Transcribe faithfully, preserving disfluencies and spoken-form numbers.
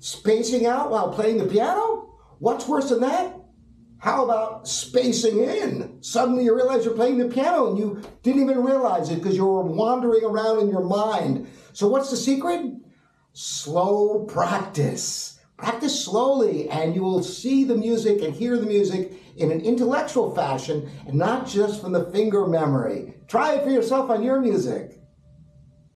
Spacing out while playing the piano? What's worse than that? How about spacing in? Suddenly you realize you're playing the piano and you didn't even realize it because you were wandering around in your mind. So what's the secret? Slow practice. Practice slowly and you will see the music and hear the music in an intellectual fashion and not just from the finger memory. Try it for yourself on your music.